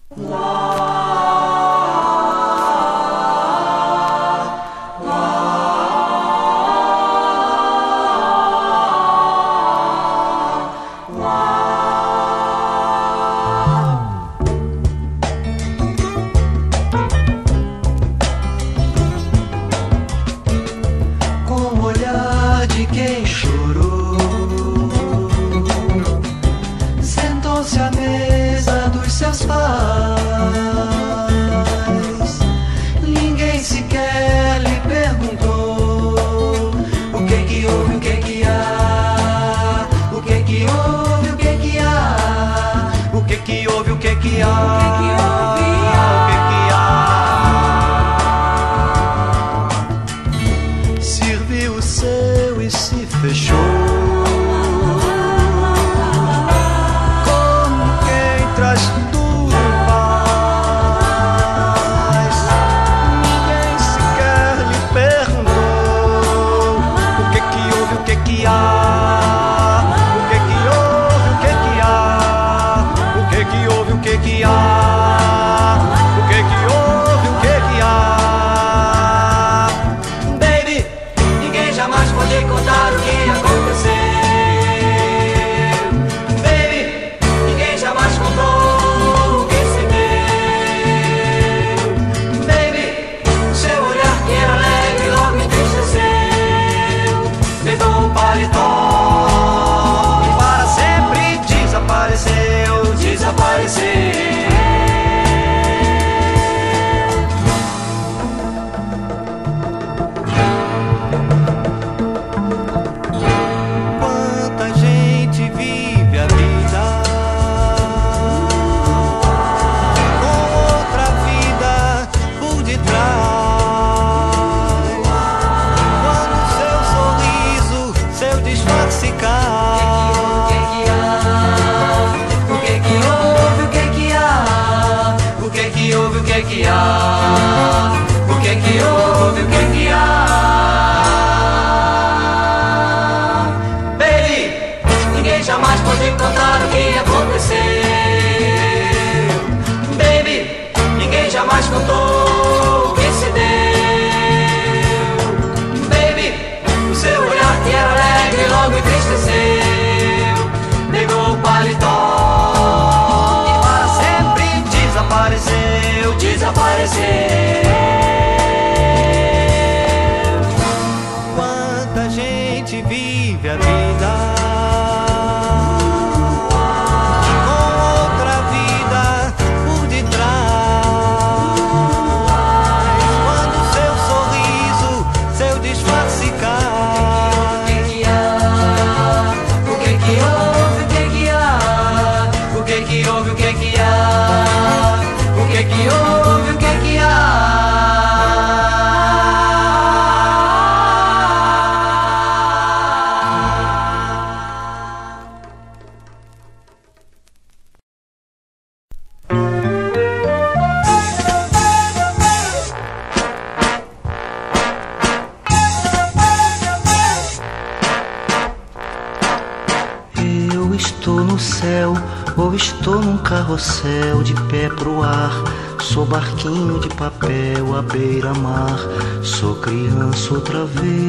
Carrossel de pé pro ar, sou barquinho de papel à beira-mar, sou criança outra vez.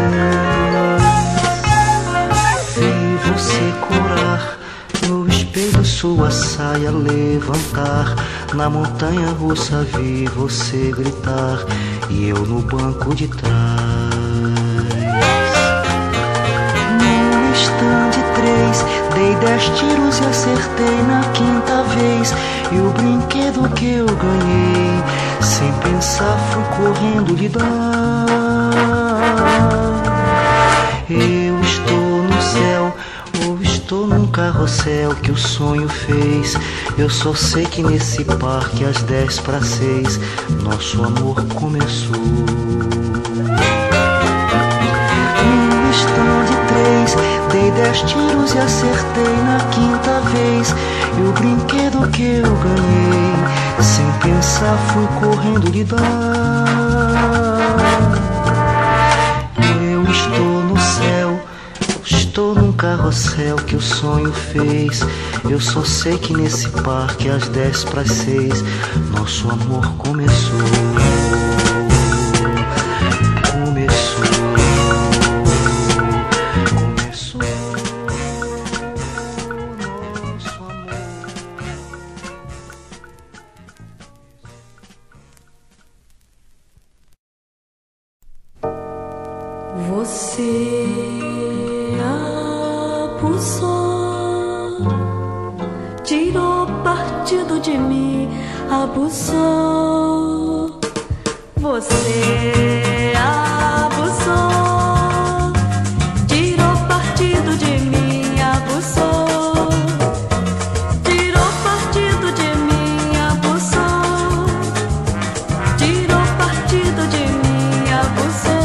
Vi você corar, no espelho sua saia levantar, na montanha russa vi você gritar, e eu no banco de trás. No estande 3, dei 10 tiros e acertei na quinta vez, e o brinquedo que eu ganhei, sem pensar fui correndo lhe dar. Eu estou no céu, ou estou num carrossel que o sonho fez. Eu só sei que nesse parque às 5:50 nosso amor começou. No estande 3, dei 10 tiros e acertei na quinta vez, e o brinquedo que eu ganhei, sem pensar fui correndo lhe dar. Eu estou no céu, estou num carrossel que o sonho fez. Eu só sei que nesse parque às 5:50 nosso amor começou. Você abusou, tirou partido de mim, abusou. Você abusou, tirou partido de mim, abusou. Tirou partido de mim, abusou. Tirou partido de mim, abusou.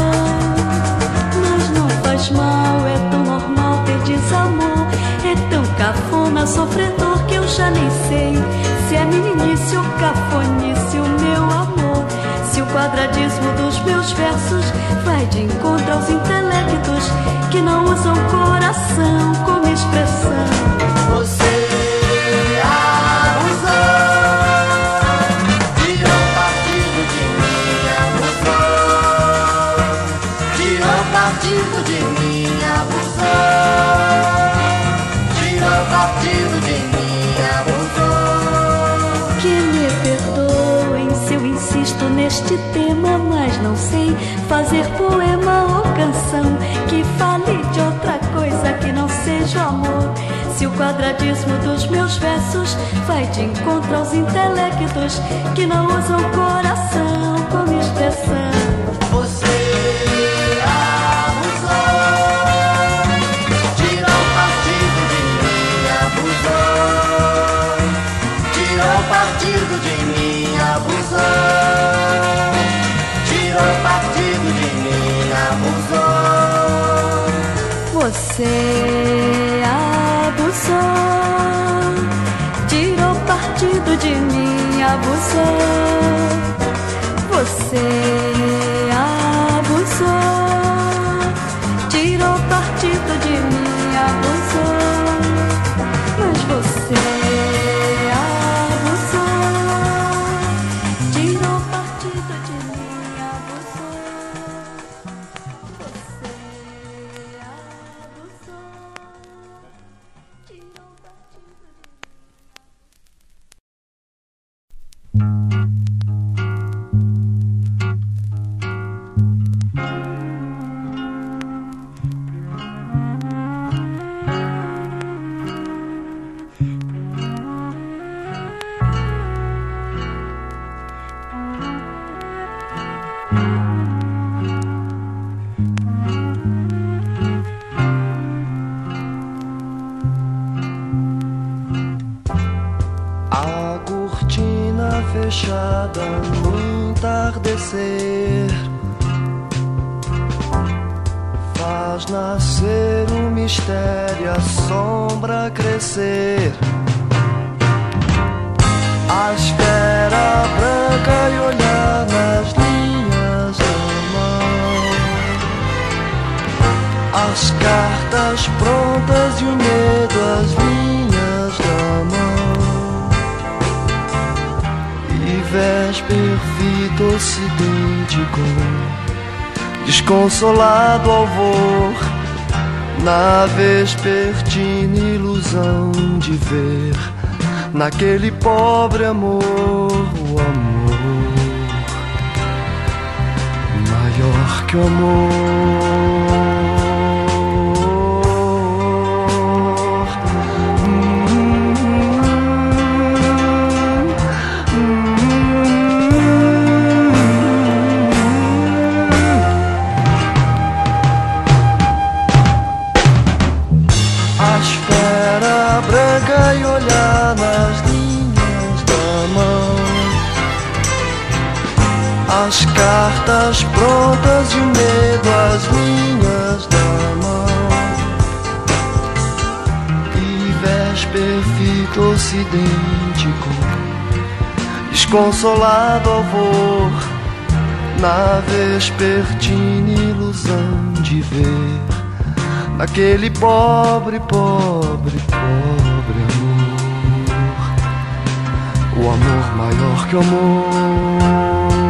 Mal, é tão normal ter desamor. É tão cafona, sofredor, que eu já nem sei se é meninice ou cafonice o meu amor. Se o quadradismo dos meus versos vai de encontro aos intelectos que não usam coração como expressão. Você partido de mim, abusou. Tirou partido de mim, abusou. Que me perdoem se eu insisto neste tema, mas não sei fazer poema ou canção que fale de outra coisa que não seja o amor. Se o quadradismo dos meus versos vai de encontro aos intelectos que não usam coração como expressão. Você partido de mim, abusou. Tirou partido de mim, abusou. Você abusou. Tirou partido de mim, abusou. Você abusou. Tirou partido de mim, abusou. Mas você fechada no entardecer faz nascer o mistério, a sombra crescer. A esfera branca e olhar nas linhas da mão, as cartas prontas e o medo, as linhas da mão. Vésper fita ocidente com desconsolado alvor, na vespertina ilusão de ver naquele pobre amor o amor maior que o amor. E olhar nas linhas da mão, as cartas prontas e o medo, as linhas da mão. E vésper fita ocidente com desconsolado alvor, na vespertina ilusão de ver naquele pobre, pobre, pobre amor. O amor maior que o amor.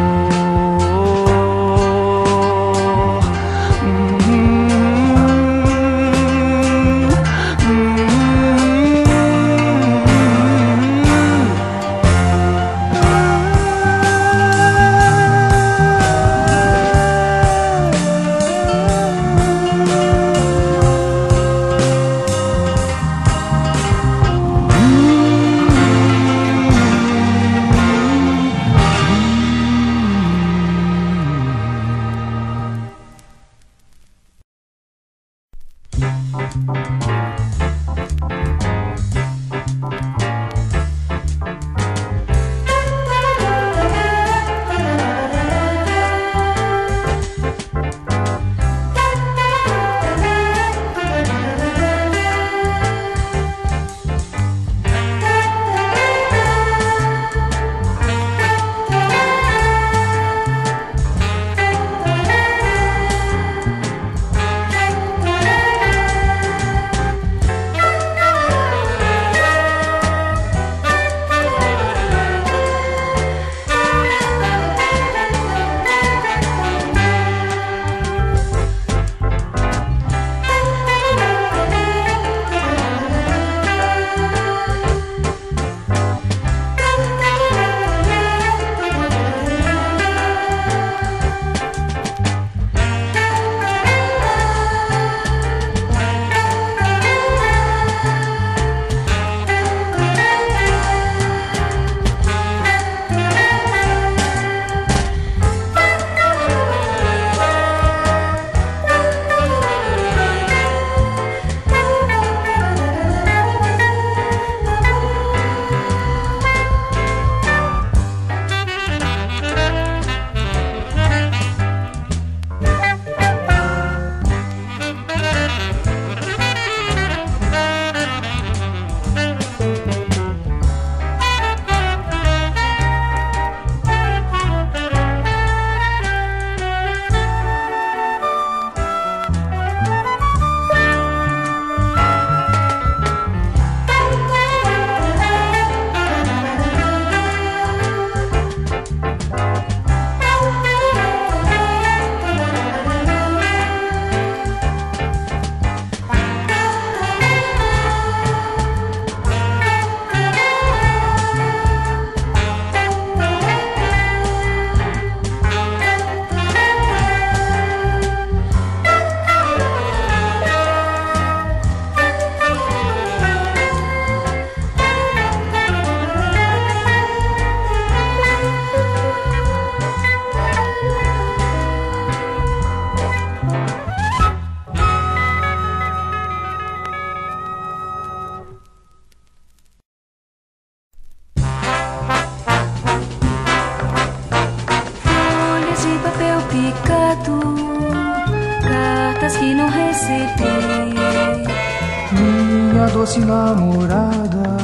Minha doce namorada,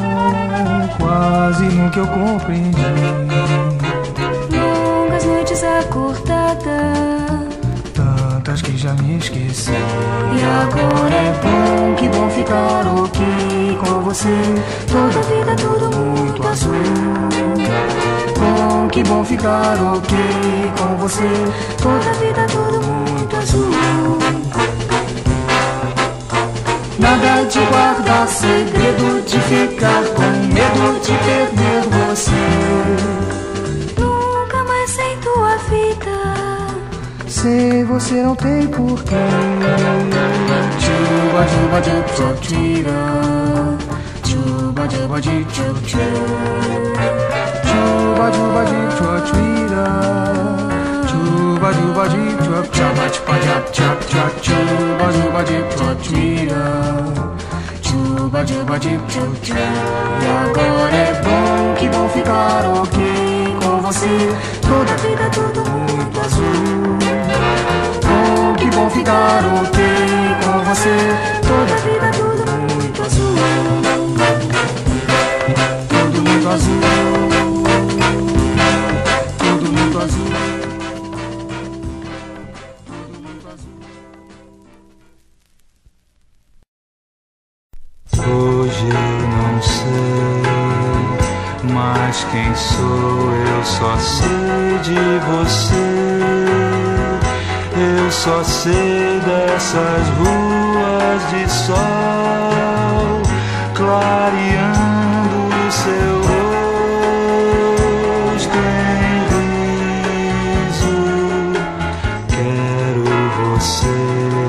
quase nunca eu compreendi. Longas noites acordadas, tantas que já me esqueci. e agora é bom, que bom ficar ok com você. Toda a vida tudo muito azul. Bom, que bom ficar ok com você. Toda a vida tudo muito azul. Nada de guardar segredo, de ficar com medo de perder você. Nunca mais sem tua vida, Sem você não tem porquê. Chuba chuba chup chup tira, chuba chuba chup chup chup, Chuba chuba de chuachuira, chuba chuba de chuap chapa chupa chap chap chap, chuba chuba de chuachuira, chuba chuba chup chup chup. E agora é bom, que bom ficar ok com você. Toda a vida tudo muito azul. Bom, que bom ficar ok com você. Toda a vida tudo muito azul. Tudo muito azul. Tudo muito azul. Tudo muito azul. Mas quem sou eu só sei de você. Eu só sei dessas ruas de sol clareando o seu rosto em riso. Quero você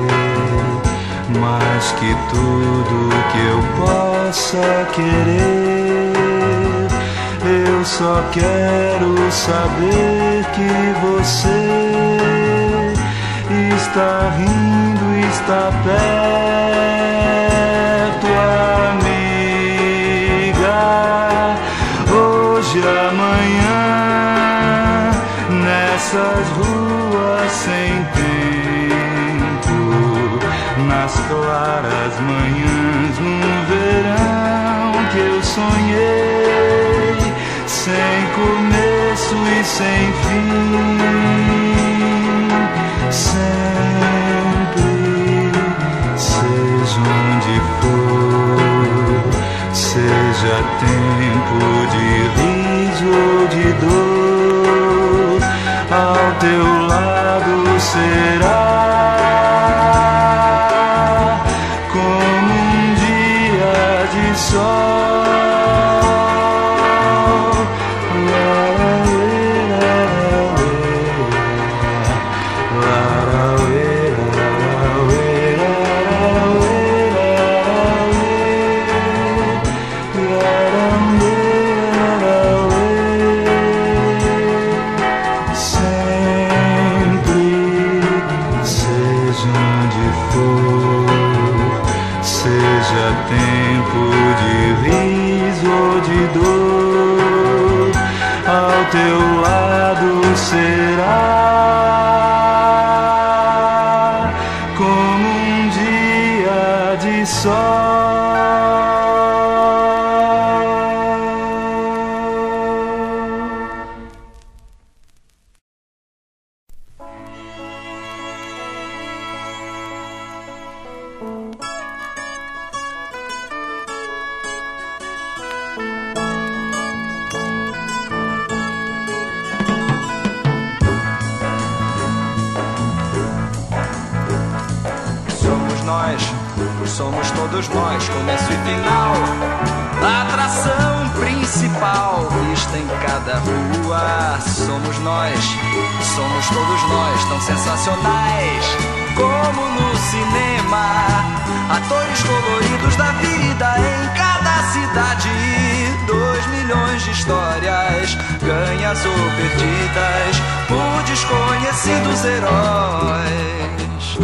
mais que tudo que eu possa querer. Eu só quero saber que você está rindo, está perto, amiga. Hoje, amanhã, nessas ruas sem tempo, nas claras manhãs, num verão que eu sonhei, sem começo e sem fim. Sempre, seja onde for, seja tempo de riso ou de dor, ao teu lado será como um dia de sol. Teu lado será como um dia de sol. Somos todos nós, começo e final, a atração principal vista em cada rua. Somos nós, somos todos nós, tão sensacionais como no cinema, atores coloridos da vida em cada cidade. 2 milhões de histórias, ganhas ou perdidas, por desconhecidos heróis.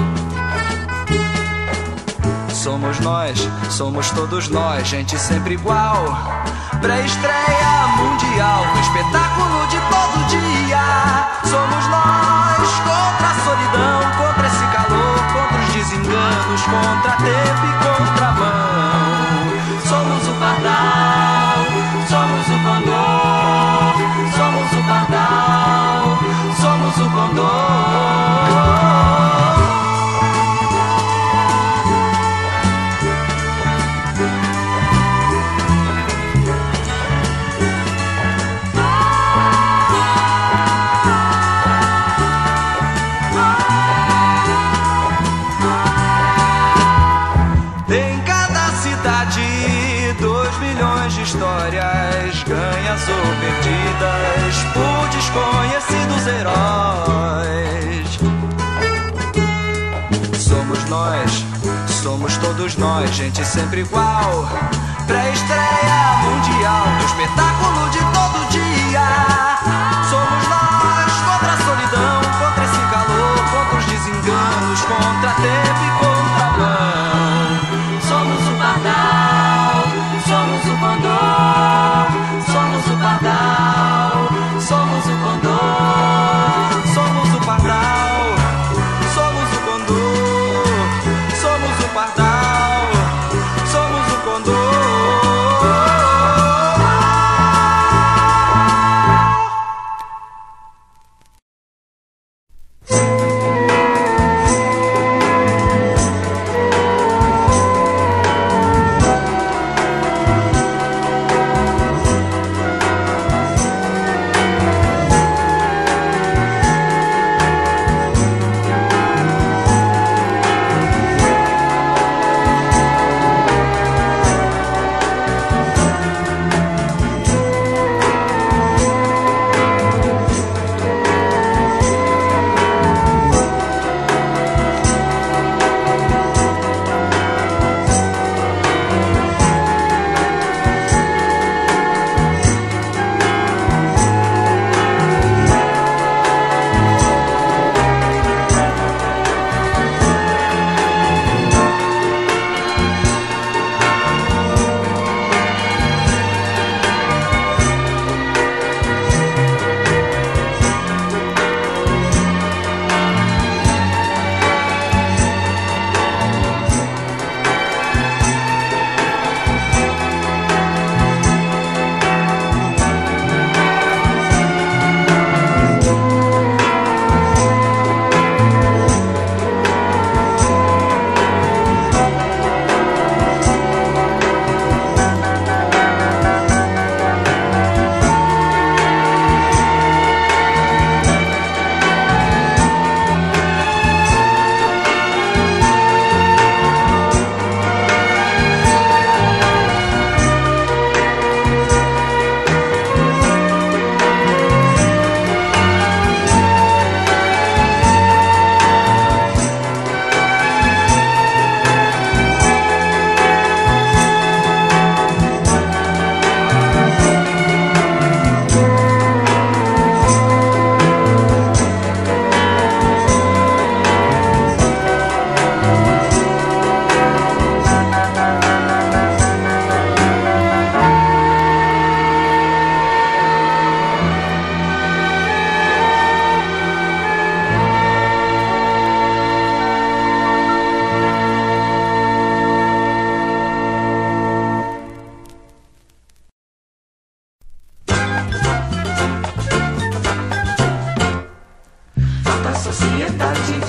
Somos nós, somos todos nós, gente sempre igual. Pré-estreia mundial, no espetáculo de todo dia. Somos nós, contra a solidão, contra esse calor, contra os desenganos, contra tempo e contramão. Somos o pardal, somos o condor, somos o pardal, somos o condor. Histórias, ganhas ou perdidas, por desconhecidos heróis. Somos nós, somos todos nós, gente sempre igual. Pré-estreia mundial, do espetáculo de todo dia. Somos nós, contra a solidão, contra esse calor, contra os desenganos, contra tempo e contramão. Somos o pardal, somos o condor, somos o pardal, somos o condor, somos o pardal, somos o condor, somos o pardal, somos o condor.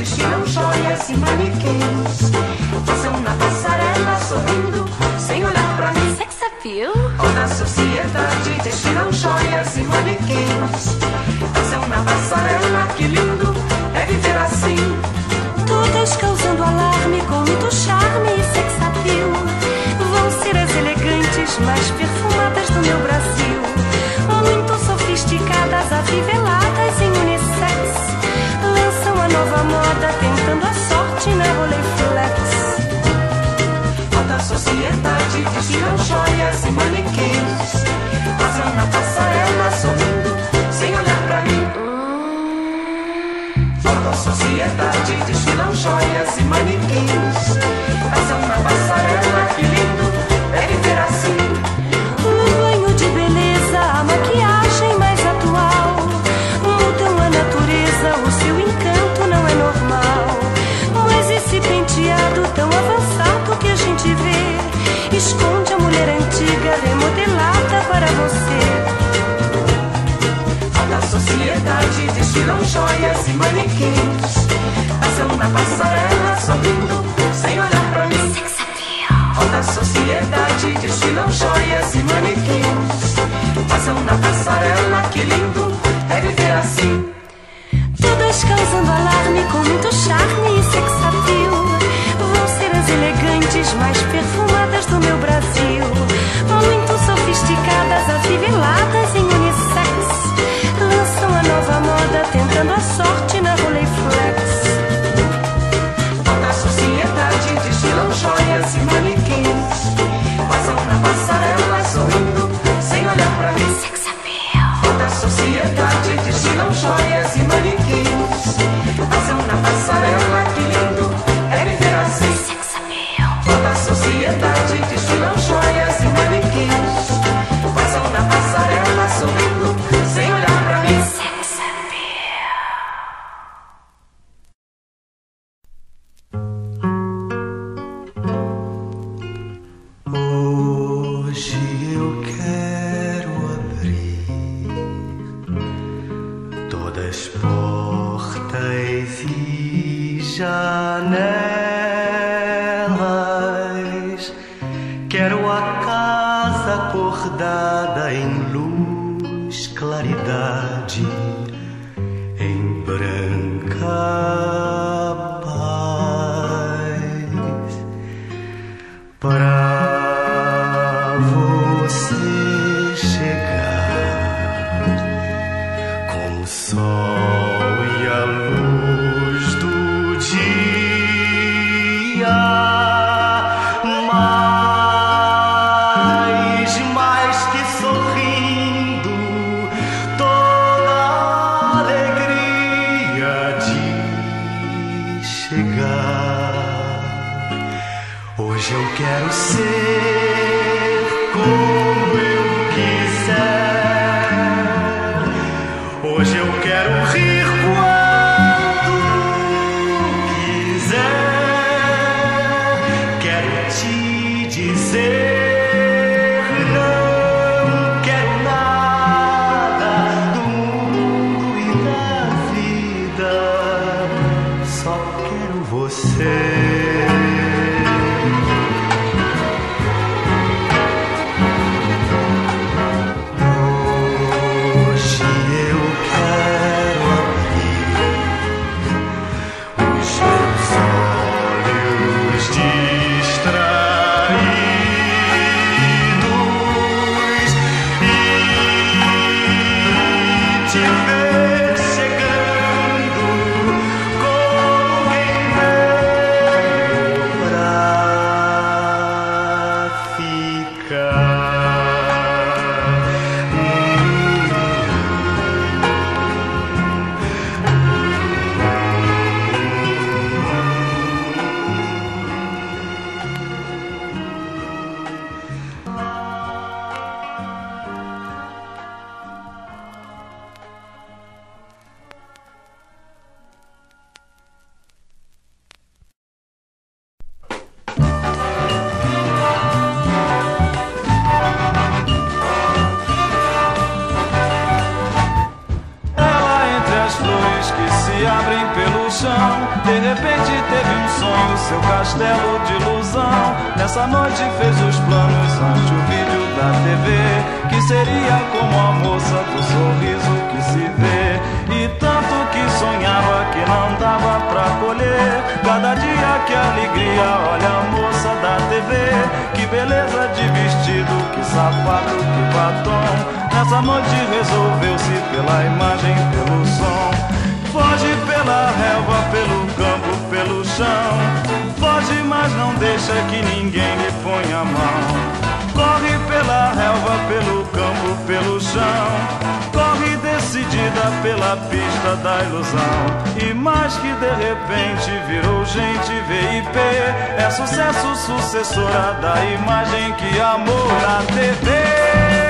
desfilam joias e manequins. Passam na passarela sorrindo, sem olhar pra mim. Sex appeal? Toda a sociedade desfilam joias e manequins. Passam na passarela, que lindo é viver assim. Todas causando alarme com muito charme e sex appeal. Vão ser as elegantes mais perfumadas do meu Brasil. Muito sofisticadas, afiveladas em unissex. Lançam a nova moda, tentando a sorte na Rolleiflex. Toda a sociedade desfilam joias e manequins. Passam na passarela sorrindo, sem olhar pra mim. Toda a sociedade desfilam joias e manequins. Passam na passarela, que lindo é viver assim. Um banho de beleza, a maquiagem mais atual. Mudam a natureza, o seu encanto não é normal. Mas esse penteado tão avançado que a gente vê esconde a mulher antiga remodelada para você. Toda a sociedade desfilam joias e manequins. Passam na passarela sorrindo, sem olhar pra mim. Sex appeal. Toda a sociedade desfilam joias e manequins. Passam na passarela, que lindo é viver assim. Todas causando alarme com muito charme e sex appeal. Vão ser as elegantes mais perfumadas do meu Brasil. Muito sofisticadas, afiveladas em unissex. Lançam a nova moda, tentando a sorte na Rolleiflex. Toda a sociedade desfilam joias e manequins. Passam na passarela sorrindo, sem olhar pra mim. Sex appeal. Toda a sociedade desfilam joias e manequins. Passam na passarela, que lindo é viver assim. Sex appeal. Toda a sociedade desfilam joias e manequins. Passam na passarela sorrindo, sem olhar pra mim. Sex appeal. Hoje eu quero abrir todas as portas e janelas. Quero a casa acordada em luz, claridade, em branca paz. Pra você chegar com o sol e a luz do dia, mais que sorrindo toda De repente teve um sonho, seu castelo de ilusão. Nessa noite fez os planos ante o vídeo da TV, que seria como a moça do sorriso que se vê. E tanto que sonhava que não dava pra colher. Cada dia que alegria, olha a moça da TV. Que beleza de vestido, que sapato, que batom. Nessa noite resolveu-se pela imagem, pelo som. Foge pela relva, pelo campo, pelo chão. Foge, mas não deixa que ninguém lhe ponha a mão. Corre pela relva, pelo campo, pelo chão. Corre decidida pela pista da ilusão. E mais que de repente virou gente VIP. É sucesso, sucessora da imagem que amou na TV.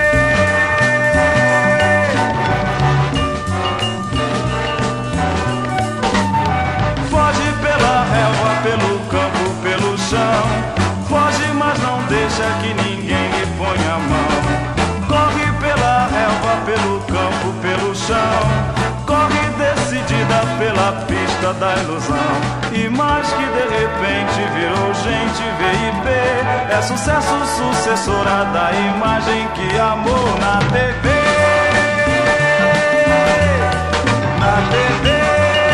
Pelo campo, pelo chão. Foge, mas não deixa que ninguém lhe ponha a mão. Corre pela relva, pelo campo, pelo chão. Corre decidida pela pista da ilusão. E mais que de repente virou gente VIP. É sucesso, sucessora da imagem que amou na TV. Na TV.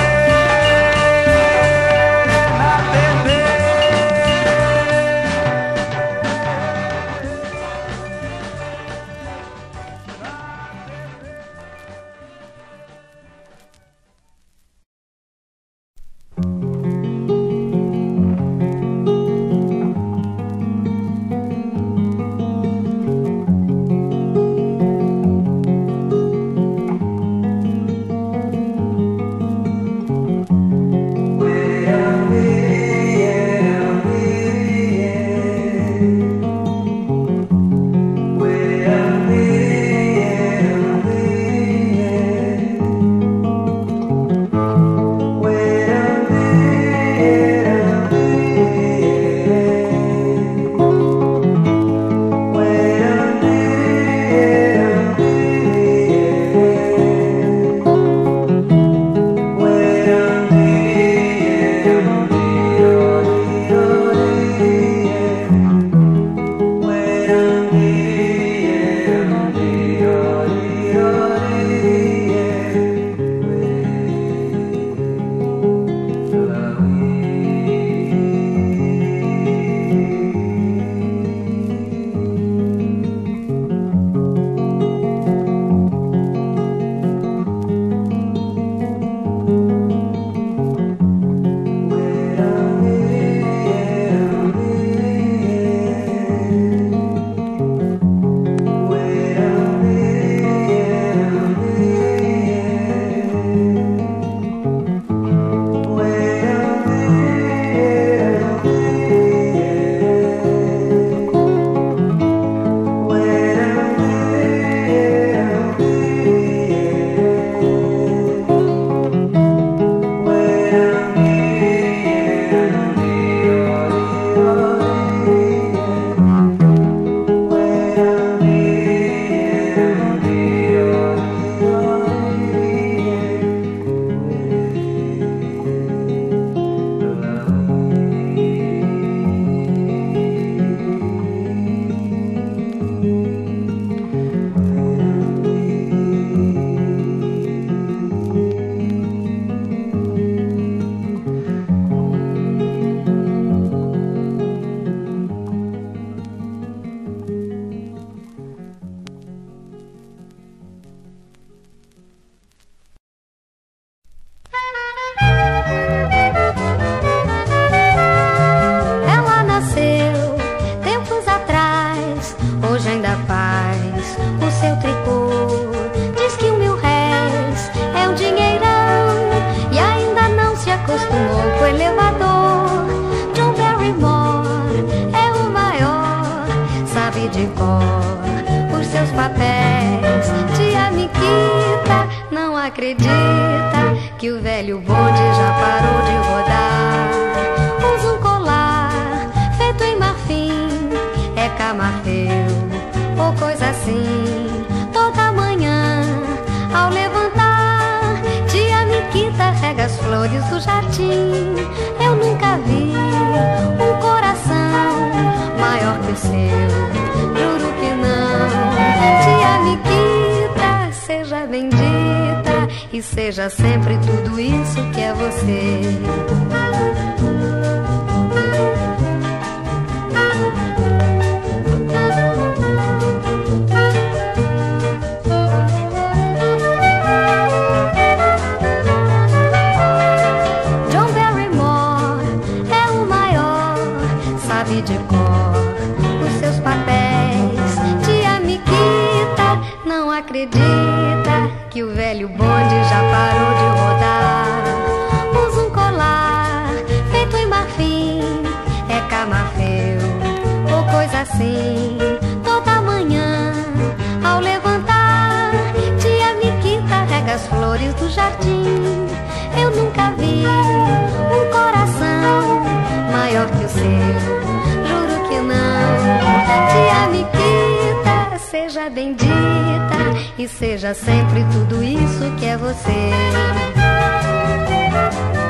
Acredita que o velho bonde já parou de rodar. Usa um colar feito em marfim, é camafeu ou coisa assim. Toda manhã ao levantar, tia Miquita rega as flores do jardim. Eu nunca vi um coração maior que o seu, juro que não. Tia Miquita, seja bendita e seja sempre tudo isso que é você. De cor os seus papéis. Tia Miquita não acredita que o velho bonde já parou de rodar. Usa um colar feito em marfim, é camafeu ou coisa assim. Toda manhã ao levantar, tia Miquita rega as flores do jardim. Eu nunca vi um coração maior que o seu, tia Miquita, seja bendita e seja sempre tudo isso que é você.